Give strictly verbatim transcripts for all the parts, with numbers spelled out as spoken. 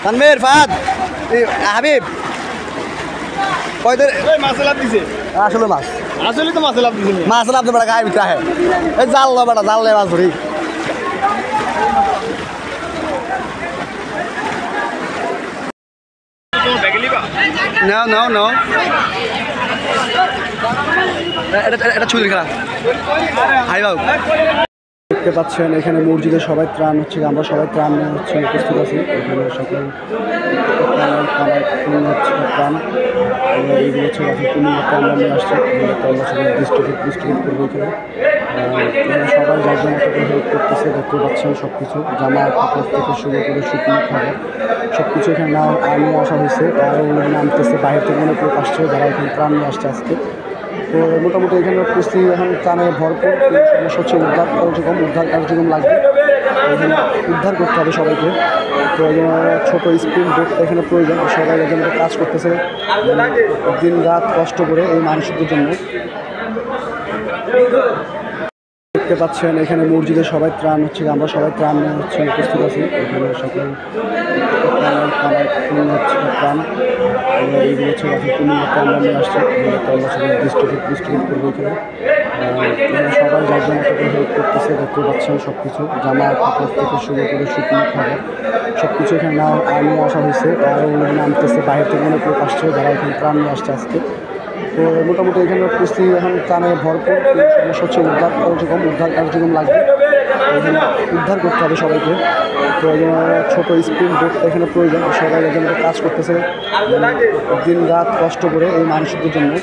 তানভীর ফাহাদ হাবিব কয়দের মাছ লাভ দিছে আসলে মাছ আসলে তো মাছ লাভ দিছে মাছ লাভ তো বড় গায়ে ভিতরে আহে এই জাল লো বড় জাল লে মাছ ধরি নাও নাও নাও এটা এটা ছুরি খেলা হাই বাবু দেখতে পাচ্ছেন এখানে মসজিদে সবাই ত্রাণ হচ্ছে আমরা সবাই ত্রাণ নিয়ে হচ্ছে উপস্থিত আছি এখানে সকল হচ্ছে ত্রাণ আমরা এইগুলো হচ্ছে গাছের পূর্ণিমাতে আমরা নিয়ে আসছি আমরা সবাই ডিস্ট্রিবিউট ডিস্ট্রিবিউট করবো এখানে এখানে সবাই যার জন্য হেল্প করতেছে দেখতে পাচ্ছেন সব কিছু জামা কাপড় থেকে শুরু করে শুকনো খাবার সব কিছু এখানে নেওয়া নিয়ে আসা হয়েছে আরও অনেক নামতেছে বাইরে থেকে অনেক লোক আসছে যারা এখানে ত্রাণ নিয়ে আসছে আজকে তো মোটামুটি এখানে পরিস্থিতি এখন ত্রাণে ভরপুর সমস্যা হচ্ছে উদ্ধার কার্যক্রম উদ্ধার কার্যক্রম লাগবে এখানে উদ্ধার করতে হবে সবাইকে তো এই জন্য ছোটো স্পিড বোটটা এখানে প্রয়োজন সবাই এখানে কাজ করতেছে দিন রাত কষ্ট করে এই মানুষদের জন্য দেখতে পাচ্ছেন এখানে মসজিদে সবাই ত্রাণ হচ্ছে আমরা সবাই ত্রাণ নিয়ে হচ্ছে উপস্থিত আছি এখানে সকল হচ্ছে ত্রাণ আমরা এইগুলো হচ্ছে গাছের পূর্ণিমাতে আমরা নিয়ে আসছি আমরা সবাই ডিস্ট্রিবিউট ডিস্ট্রিবিউট করবো এখানে এখানে সবাই যার জন্য হেল্প করতেছে দেখতে পাচ্ছেন সব কিছু জামা কাপড় থেকে শুরু করে শুকনো খাবার সব কিছু এখানে নেওয়া নিয়ে আসা হয়েছে আরও অনেক নামতেছে বাইরে থেকে অনেক লোক আসছে যারা এখানে ত্রাণ নিয়ে আসছে আজকে তো মোটামুটি এখানে পরিস্থিতি এখন ত্রাণে ভরপুর সমস্যা হচ্ছে উদ্ধার কার্যক্রম উদ্ধার কার্যক্রম লাগবে এখানে উদ্ধার করতে হবে সবাইকে তো এই জন্য ছোটো স্পিড বোটটা এখানে প্রয়োজন সবাই এখানে কাজ করতেছে দিন রাত কষ্ট করে এই মানুষদের জন্য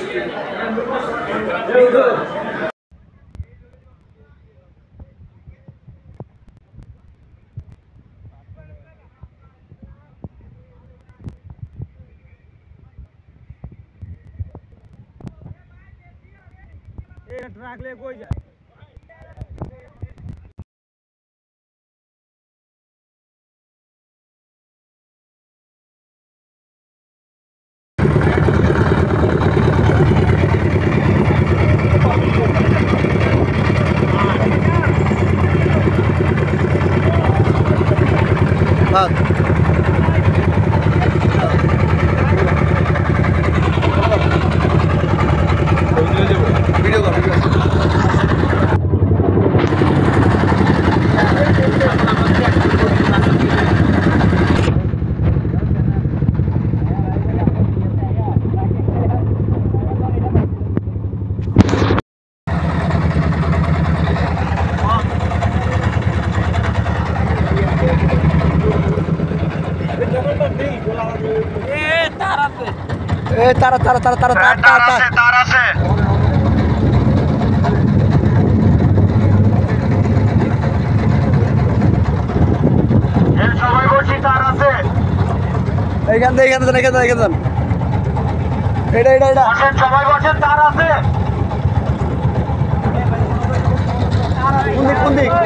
ट्रक ले कोई जाए वीडियो का वीडियो ए तारा तारा तारा तारा तारा तारा से तारा से ये সবাই বসি তারা আছে এইখান থেকে এইখান থেকে এইখান থেকে এইখান এটা এটা এটা বসেন সবাই বসেন তারা আছে কোন দিক কোন দিক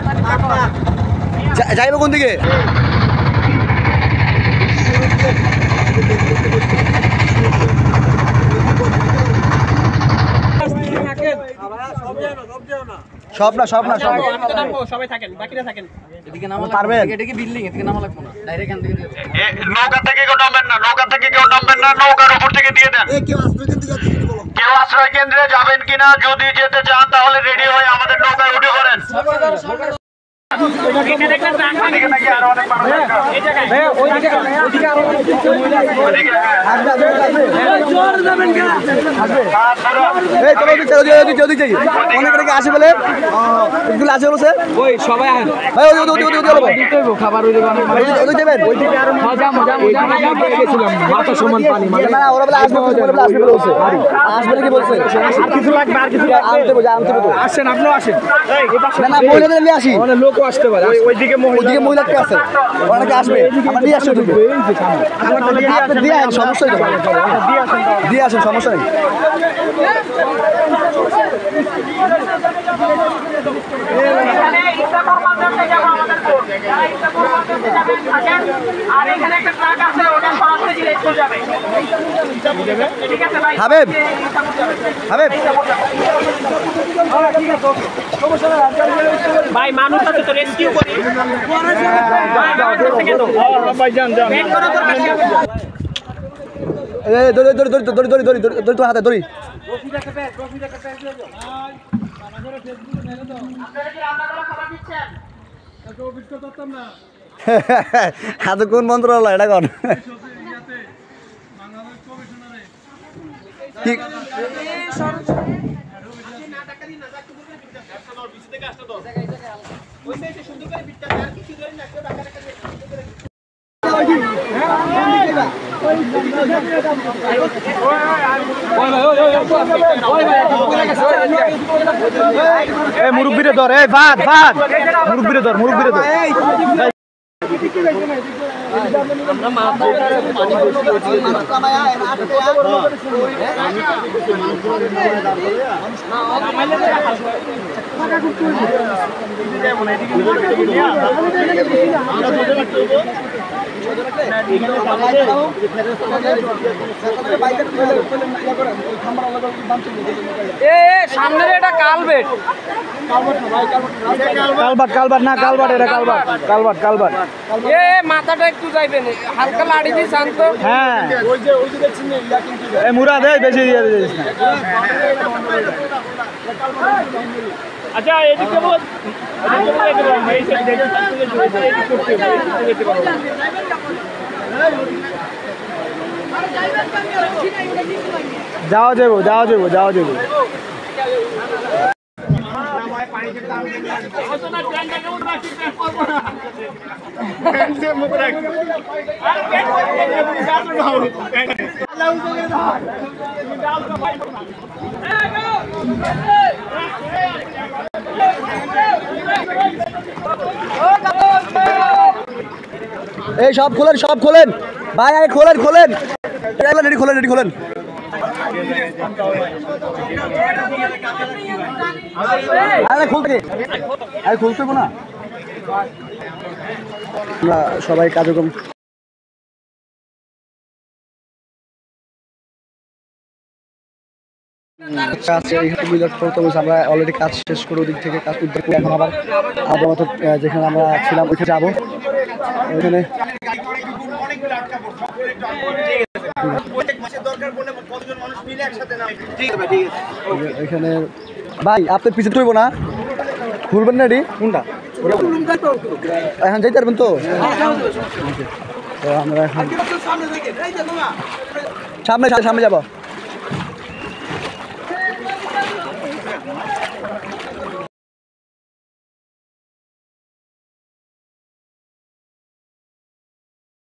যাইবো কোন দিকে সব না সব না সব সবাই থাকেন বাকিরা থাকেন এদিকে নামা পারবেন এদিকে বিল্ডিং এদিকে নামা লাগবে না ডাইরেক্ট এখান থেকে এ নৌকা থেকে কেউ নামবেন না নৌকা থেকে কেউ নামবেন না নৌকার উপর থেকে দিয়ে দেন এ কেউ আশ্রয় কেন্দ্রে যাচ্ছে কি বলো কেউ আশ্রয় কেন্দ্রে যাবেন কিনা যদি যেতে চান তাহলে রেডি হয়ে আমাদের নৌকায় উঠে পড়েন এখানে একটা ট্রাক এদিকে নাকি আরো অনেক মানুষ আছে এই জায়গায় ভাই ওই দিকে ওইদিকে আরো জোর যাবেন কেন এই চলো ওদিকে চলো ওদিকে চলো ওদিকে অনেক অনেক আসে বলে এগুলো আছে বলছে ওই সবাই আহেন ভাই ওদিকে ওদিকে ওদিকে ওদিকে দিতে হইব খাবার ওই দিকে ওদিকে যাবেন ওই দিকে আরো মজা মজা মজা গেছিলাম মাথা সমান পানি মানে না ওরা বলে আসবে ওরা বলে আসবে বলছে আসবে কি বলছে আর কিছু লাগবে আর কিছু লাগবে আনতে বলে আনতে বলে আসেন আপনিও আসেন না না মহিলাদের নিয়ে আসি মানে লোকও আসতে পারে ওইদিকে ওইদিকে মহিলা কে আছে অনেকে আসবে আমরা দিয়ে আসছি ওদিকে আপনি দিয়ে আসেন সমস্যা নেই দিয়ে আসেন সমস্যা নেই হাবিব হাবিব ভাই মানুষ আছে তো রেস্কিউ করি দড়ি দড়ি দড়ি দড়ি দড়ি দড়ি দড়ি তোর হাতে দড়ি হাতে কোন মন্ত্রণালয় এটা কোন ঠিক মুরব্বীরে ধর এই ভাত ভাত মুরব্বীরে ধর মুরব্বীরে ধর সামনে এটা কালবেট কালবাট কালবাট না কালবাট এটা কালবাট কালবাট কালবাট এ মাথাটা একটু যাইবেন হালকা লাড়ি দিয়ে শান্ত হ্যাঁ এই মুরা দে বেশি দিয়ে দিস না আচ্ছা এদিকে বল এদিকে বল এই সাইড দেখে করতে হবে যাও যাবো যাও যাবো যাও যাবো এই সব খোলেন সব খোলেন ভাই আগে খোলেন খোলেন রেডি খোলেন রেডি খোলেন আরে খুলতে আরে খুলতে না আমরা সবাই কার্যক্রম আমরা অলরেডি কাজ শেষ করে ওদিক থেকে কাজ উদ্ধার করে এখন আবার আবার যেখানে আমরা ছিলাম ওইখানে যাবো ওইখানে এখানে ভাই আপনার পিছিয়ে তুলবো না খুলবেন না রে কোনটা এখন যাইতে পারবেন তো আমরা এখন সামনে সামনে যাবো